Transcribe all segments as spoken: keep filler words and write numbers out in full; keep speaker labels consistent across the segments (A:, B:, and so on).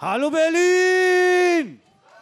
A: Hallo Berlin!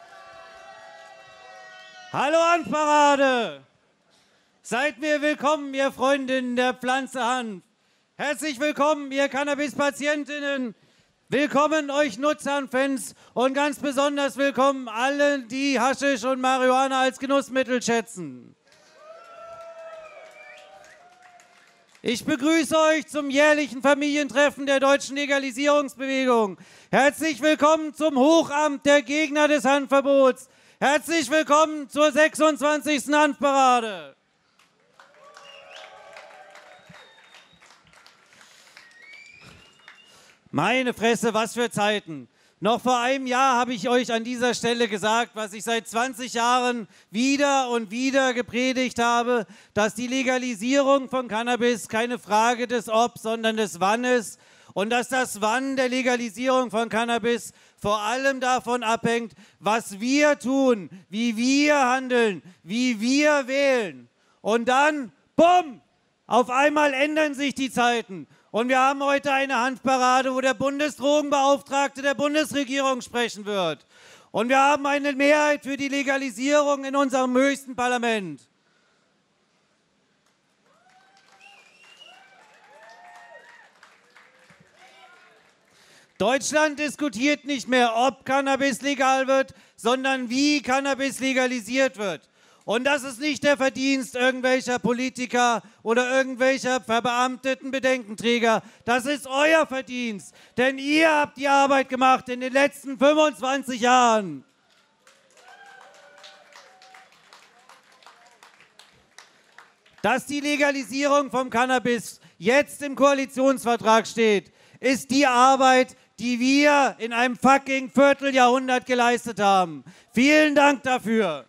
A: Hallo Hanfparade! Seid mir willkommen, ihr Freundinnen der Pflanze Hanf. Herzlich willkommen, ihr Cannabis-Patientinnen. Willkommen euch Nutzhanf-Fans und ganz besonders willkommen allen, die Haschisch und Marihuana als Genussmittel schätzen. Ich begrüße euch zum jährlichen Familientreffen der deutschen Legalisierungsbewegung. Herzlich willkommen zum Hochamt der Gegner des Hanfverbots. Herzlich willkommen zur sechsundzwanzigsten Hanfparade. Meine Fresse, was für Zeiten. Noch vor einem Jahr habe ich euch an dieser Stelle gesagt, was ich seit zwanzig Jahren wieder und wieder gepredigt habe, dass die Legalisierung von Cannabis keine Frage des Ob, sondern des Wann ist und dass das Wann der Legalisierung von Cannabis vor allem davon abhängt, was wir tun, wie wir handeln, wie wir wählen. Und dann, bumm, auf einmal ändern sich die Zeiten. Und wir haben heute eine Hanfparade, wo der Bundesdrogenbeauftragte der Bundesregierung sprechen wird. Und wir haben eine Mehrheit für die Legalisierung in unserem höchsten Parlament. Deutschland diskutiert nicht mehr, ob Cannabis legal wird, sondern wie Cannabis legalisiert wird. Und das ist nicht der Verdienst irgendwelcher Politiker oder irgendwelcher verbeamteten Bedenkenträger. Das ist euer Verdienst, denn ihr habt die Arbeit gemacht in den letzten fünfundzwanzig Jahren. Dass die Legalisierung vom Cannabis jetzt im Koalitionsvertrag steht, ist die Arbeit, die wir in einem fucking Vierteljahrhundert geleistet haben. Vielen Dank dafür.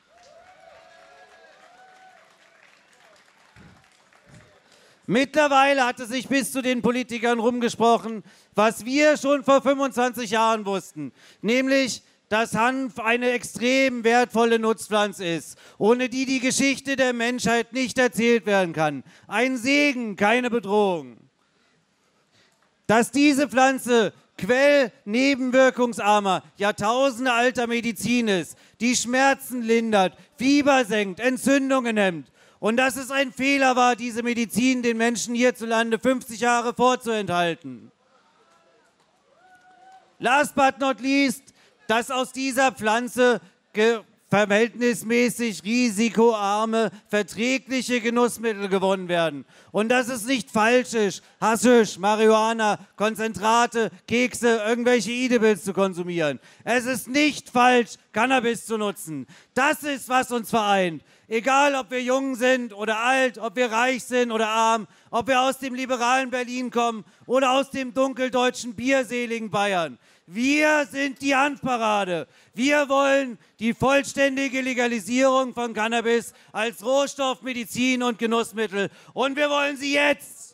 A: Mittlerweile hat es sich bis zu den Politikern rumgesprochen, was wir schon vor fünfundzwanzig Jahren wussten, nämlich, dass Hanf eine extrem wertvolle Nutzpflanze ist, ohne die die Geschichte der Menschheit nicht erzählt werden kann. Ein Segen, keine Bedrohung. Dass diese Pflanze Quell nebenwirkungsarmer, jahrtausendealter Medizin ist, die Schmerzen lindert, Fieber senkt, Entzündungen hemmt. Und dass es ein Fehler war, diese Medizin den Menschen hierzulande fünfzig Jahre vorzuenthalten. Last but not least, dass aus dieser Pflanze verhältnismäßig risikoarme, verträgliche Genussmittel gewonnen werden. Und dass es nicht falsch ist, Haschisch, Marihuana, Konzentrate, Kekse, irgendwelche Edibles zu konsumieren. Es ist nicht falsch, Cannabis zu nutzen. Das ist, was uns vereint. Egal, ob wir jung sind oder alt, ob wir reich sind oder arm, ob wir aus dem liberalen Berlin kommen oder aus dem dunkeldeutschen bierseligen Bayern. Wir sind die Hanfparade. Wir wollen die vollständige Legalisierung von Cannabis als Rohstoff, Medizin und Genussmittel. Und wir wollen sie jetzt.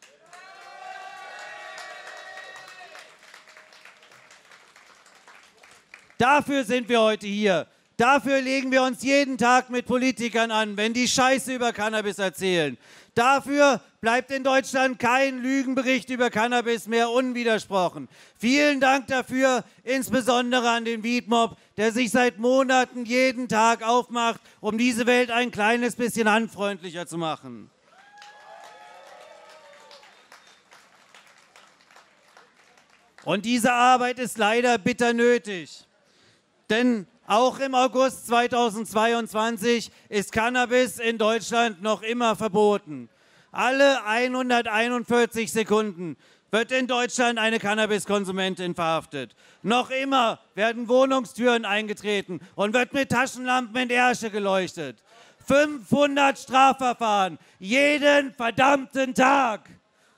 A: Dafür sind wir heute hier. Dafür legen wir uns jeden Tag mit Politikern an, wenn die Scheiße über Cannabis erzählen. Dafür bleibt in Deutschland kein Lügenbericht über Cannabis mehr unwidersprochen. Vielen Dank dafür, insbesondere an den Weedmob, der sich seit Monaten jeden Tag aufmacht, um diese Welt ein kleines bisschen handfreundlicher zu machen. Und diese Arbeit ist leider bitter nötig, denn auch im August zweitausendzweiundzwanzig ist Cannabis in Deutschland noch immer verboten. Alle hunderteinundvierzig Sekunden wird in Deutschland eine Cannabiskonsumentin verhaftet. Noch immer werden Wohnungstüren eingetreten und wird mit Taschenlampen in Ärsche geleuchtet. fünfhundert Strafverfahren, jeden verdammten Tag.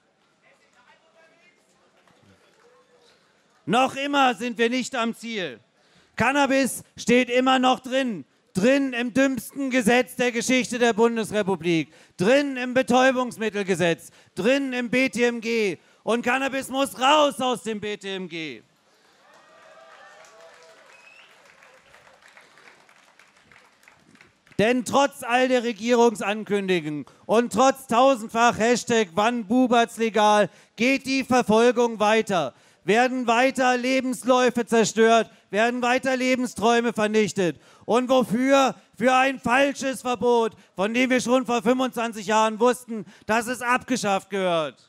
A: Noch immer sind wir nicht am Ziel. Cannabis steht immer noch drin, drin im dümmsten Gesetz der Geschichte der Bundesrepublik, drin im Betäubungsmittelgesetz, drin im B T M G. Und Cannabis muss raus aus dem B T M G. Denn trotz all der Regierungsankündigungen und trotz tausendfach Hashtag wann bubert's legal, geht die Verfolgung weiter. werden weiter Lebensläufe zerstört, werden weiter Lebensträume vernichtet. Und wofür? Für ein falsches Verbot, von dem wir schon vor fünfundzwanzig Jahren wussten, dass es abgeschafft gehört.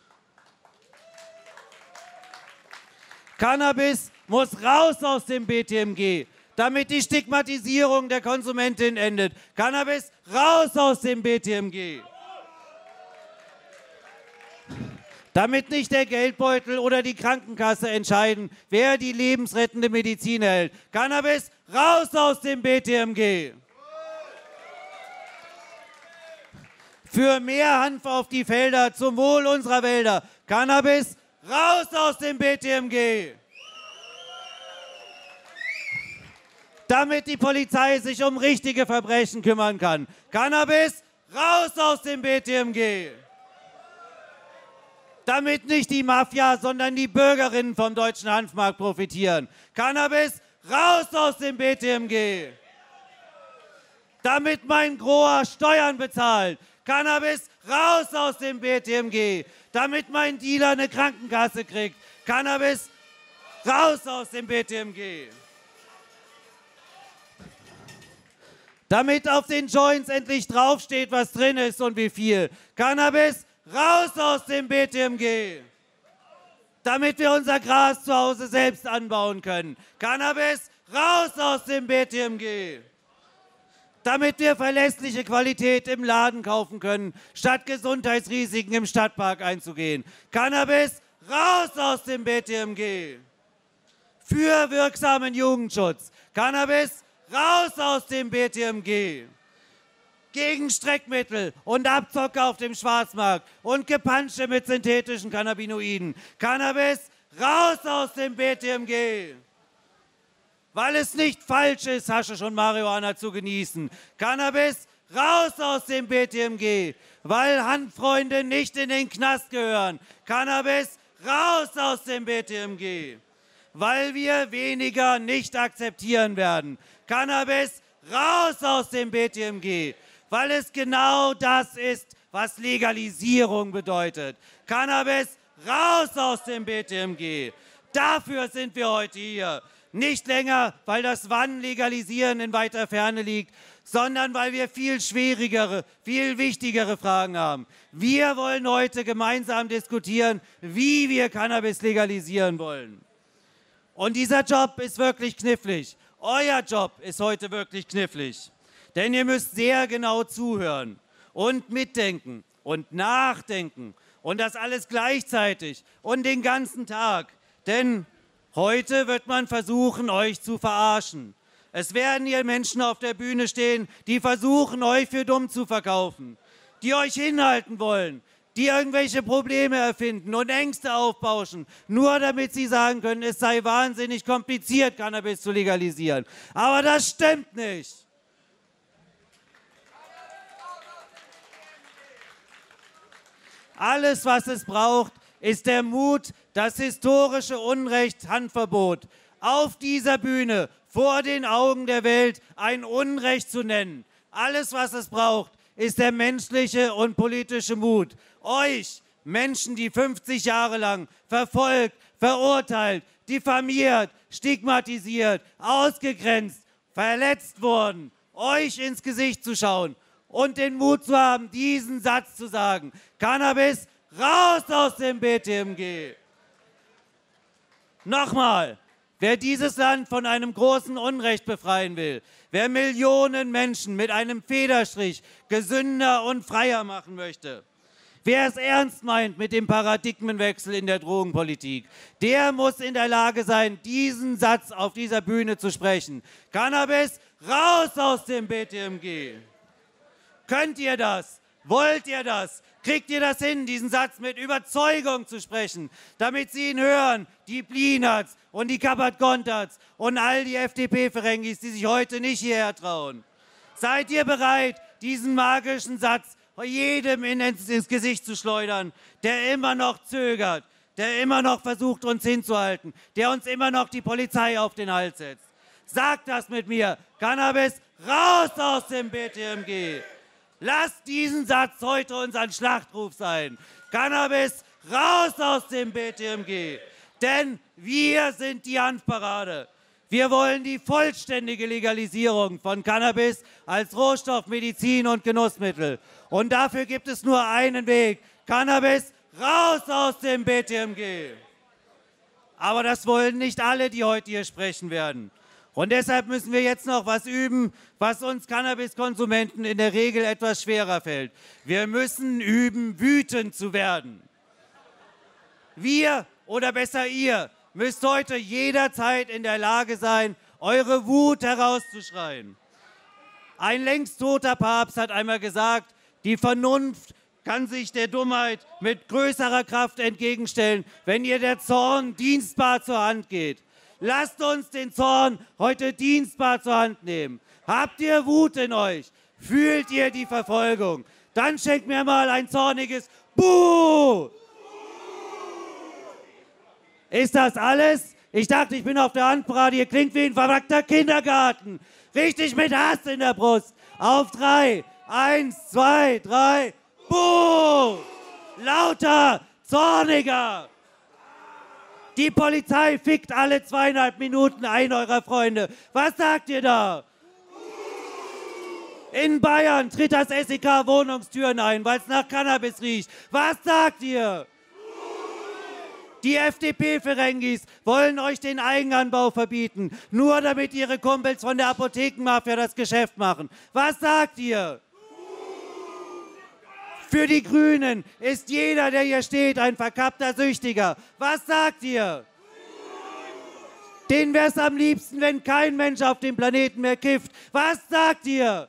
A: Cannabis muss raus aus dem B T M G, damit die Stigmatisierung der Konsumentin endet. Cannabis raus aus dem B T M G. Damit nicht der Geldbeutel oder die Krankenkasse entscheiden, wer die lebensrettende Medizin erhält. Cannabis raus aus dem B T M G. Für mehr Hanf auf die Felder zum Wohl unserer Wälder. Cannabis raus aus dem B T M G. Damit die Polizei sich um richtige Verbrechen kümmern kann. Cannabis raus aus dem B T M G. Damit nicht die Mafia, sondern die Bürgerinnen vom deutschen Hanfmarkt profitieren. Cannabis raus aus dem B T M G. Damit mein Grower Steuern bezahlt. Cannabis raus aus dem B T M G. Damit mein Dealer eine Krankenkasse kriegt. Cannabis raus aus dem B T M G. Damit auf den Joints endlich draufsteht, was drin ist und wie viel. Cannabis raus aus dem B T M G. Damit wir unser Gras zu Hause selbst anbauen können. Cannabis raus aus dem B T M G. Damit wir verlässliche Qualität im Laden kaufen können, statt Gesundheitsrisiken im Stadtpark einzugehen. Cannabis raus aus dem B T M G. Für wirksamen Jugendschutz. Cannabis raus aus dem B T M G. Gegen Streckmittel und Abzocke auf dem Schwarzmarkt und Gepansche mit synthetischen Cannabinoiden. Cannabis raus aus dem B T M G. Weil es nicht falsch ist, Haschisch und Marihuana zu genießen. Cannabis raus aus dem B T M G. Weil Hanffreunde nicht in den Knast gehören. Cannabis raus aus dem B T M G. Weil wir weniger nicht akzeptieren werden. Cannabis raus aus dem B T M G. Weil es genau das ist, was Legalisierung bedeutet. Cannabis raus aus dem B T M G. Dafür sind wir heute hier. Nicht länger, weil das Wann legalisieren in weiter Ferne liegt, sondern weil wir viel schwierigere, viel wichtigere Fragen haben. Wir wollen heute gemeinsam diskutieren, wie wir Cannabis legalisieren wollen. Und dieser Job ist wirklich knifflig. Euer Job ist heute wirklich knifflig. Denn ihr müsst sehr genau zuhören und mitdenken und nachdenken und das alles gleichzeitig und den ganzen Tag. Denn heute wird man versuchen, euch zu verarschen. Es werden hier Menschen auf der Bühne stehen, die versuchen, euch für dumm zu verkaufen, die euch hinhalten wollen, die irgendwelche Probleme erfinden und Ängste aufbauschen, nur damit sie sagen können, es sei wahnsinnig kompliziert, Cannabis zu legalisieren. Aber das stimmt nicht. Alles, was es braucht, ist der Mut, das historische Unrecht Hanfverbot auf dieser Bühne vor den Augen der Welt ein Unrecht zu nennen. Alles, was es braucht, ist der menschliche und politische Mut. Euch, Menschen, die fünfzig Jahre lang verfolgt, verurteilt, diffamiert, stigmatisiert, ausgegrenzt, verletzt wurden, euch ins Gesicht zu schauen und den Mut zu haben, diesen Satz zu sagen. Cannabis raus aus dem B T M G. Nochmal, wer dieses Land von einem großen Unrecht befreien will, wer Millionen Menschen mit einem Federstrich gesünder und freier machen möchte, wer es ernst meint mit dem Paradigmenwechsel in der Drogenpolitik, der muss in der Lage sein, diesen Satz auf dieser Bühne zu sprechen. Cannabis raus aus dem B T M G. Könnt ihr das? Wollt ihr das? Kriegt ihr das hin, diesen Satz mit Überzeugung zu sprechen, damit sie ihn hören, die Plinats und die Kabat-Kontats und all die F D P-Ferengis, die sich heute nicht hierher trauen? Seid ihr bereit, diesen magischen Satz jedem ins, ins Gesicht zu schleudern, der immer noch zögert, der immer noch versucht, uns hinzuhalten, der uns immer noch die Polizei auf den Hals setzt? Sagt das mit mir. Cannabis raus aus dem B T M G. Lasst diesen Satz heute unseren Schlachtruf sein. Cannabis raus aus dem B T M G. Denn wir sind die Hanfparade. Wir wollen die vollständige Legalisierung von Cannabis als Rohstoff, Medizin und Genussmittel. Und dafür gibt es nur einen Weg. Cannabis raus aus dem B T M G. Aber das wollen nicht alle, die heute hier sprechen werden. Und deshalb müssen wir jetzt noch was üben, was uns Cannabiskonsumenten in der Regel etwas schwerer fällt. Wir müssen üben, wütend zu werden. Wir, oder besser ihr, müsst heute jederzeit in der Lage sein, eure Wut herauszuschreien. Ein längst toter Papst hat einmal gesagt, die Vernunft kann sich der Dummheit mit größerer Kraft entgegenstellen, wenn ihr der Zorn dienstbar zur Hand geht. Lasst uns den Zorn heute dienstbar zur Hand nehmen. Habt ihr Wut in euch? Fühlt ihr die Verfolgung? Dann schenkt mir mal ein zorniges Buh! Ist das alles? Ich dachte, ich bin auf der Handparade. Ihr klingt wie ein verwrackter Kindergarten. Richtig mit Hass in der Brust. Auf drei. Eins, zwei, drei. Buh! Lauter, zorniger. Die Polizei fickt alle zweieinhalb Minuten einen eurer Freunde. Was sagt ihr da? In Bayern tritt das S E K Wohnungstüren ein, weil es nach Cannabis riecht. Was sagt ihr? Die F D P-Ferengis wollen euch den Eigenanbau verbieten, nur damit ihre Kumpels von der Apothekenmafia das Geschäft machen. Was sagt ihr? Für die Grünen ist jeder, der hier steht, ein verkappter Süchtiger. Was sagt ihr? Denen wäre es am liebsten, wenn kein Mensch auf dem Planeten mehr kifft. Was sagt ihr?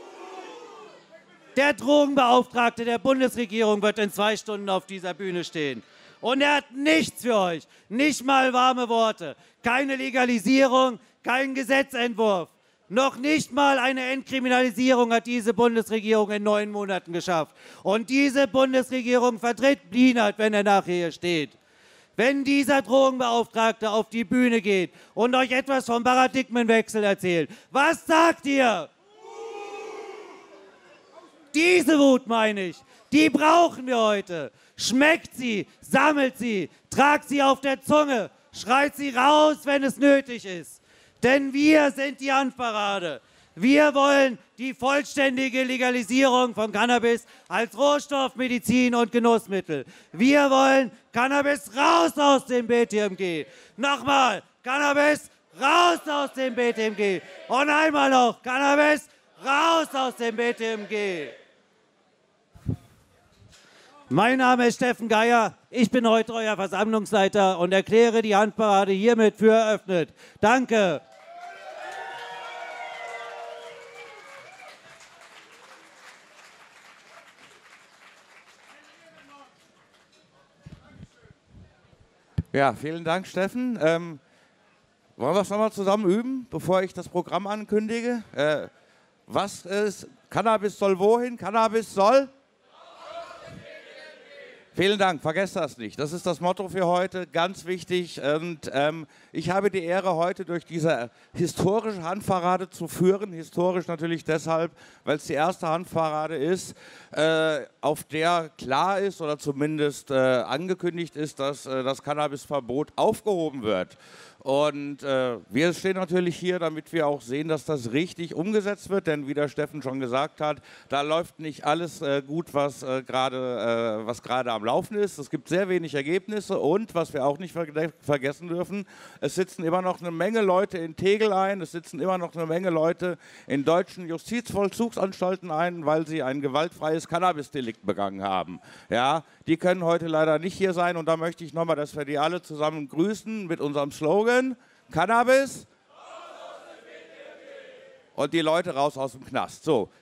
A: Der Drogenbeauftragte der Bundesregierung wird in zwei Stunden auf dieser Bühne stehen. Und er hat nichts für euch, nicht mal warme Worte, keine Legalisierung, kein Gesetzentwurf. Noch nicht mal eine Entkriminalisierung hat diese Bundesregierung in neun Monaten geschafft. Und diese Bundesregierung vertritt Blinert, wenn er nachher hier steht. Wenn dieser Drogenbeauftragte auf die Bühne geht und euch etwas vom Paradigmenwechsel erzählt, was sagt ihr? Diese Wut meine ich, die brauchen wir heute. Schmeckt sie, sammelt sie, tragt sie auf der Zunge, schreit sie raus, wenn es nötig ist. Denn wir sind die Hanfparade. Wir wollen die vollständige Legalisierung von Cannabis als Rohstoff, Medizin und Genussmittel. Wir wollen Cannabis raus aus dem B T M G. Nochmal, Cannabis raus aus dem B T M G. Und einmal noch, Cannabis raus aus dem B T M G. Mein Name ist Steffen Geier, ich bin heute euer Versammlungsleiter und erkläre die Hanfparade hiermit für eröffnet. Danke.
B: Ja, vielen Dank, Steffen. Ähm, wollen wir es nochmal zusammen üben, bevor ich das Programm ankündige? Äh, was ist, Cannabis soll wohin? Cannabis soll? Vielen Dank, vergesst das nicht. Das ist das Motto für heute, ganz wichtig. Und ähm, ich habe die Ehre, heute durch diese historische Hanfparade zu führen. Historisch natürlich deshalb, weil es die erste Hanfparade ist, äh, auf der klar ist oder zumindest äh, angekündigt ist, dass äh, das Cannabisverbot aufgehoben wird. Und äh, wir stehen natürlich hier, damit wir auch sehen, dass das richtig umgesetzt wird, denn wie der Steffen schon gesagt hat, da läuft nicht alles äh, gut, was äh, gerade äh, was gerade am Laufen ist. Es gibt sehr wenig Ergebnisse und, was wir auch nicht ver vergessen dürfen, es sitzen immer noch eine Menge Leute in Tegel ein, es sitzen immer noch eine Menge Leute in deutschen Justizvollzugsanstalten ein, weil sie ein gewaltfreies Cannabisdelikt begangen haben. Ja, die können heute leider nicht hier sein und da möchte ich nochmal, dass wir die alle zusammen grüßen mit unserem Slogan. Cannabis und die Leute raus aus dem Knast. So,